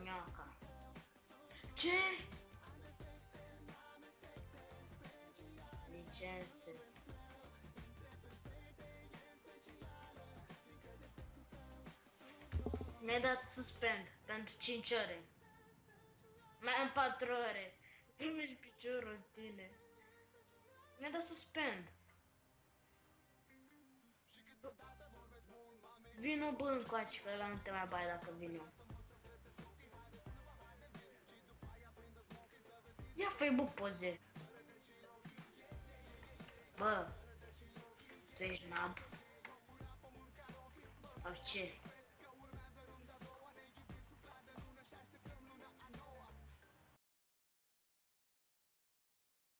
Mioca. Ce? Licenses. Mi-a dat suspend pentru 5 ore. Mai am 4 ore. Primești piciorul în tine. Mi-a dat suspend. Vino bă încoace, că ăla nu te mai bai dacă vin eu. Ia fă-i bă poze. Bă, tu ești nab? Sau ce?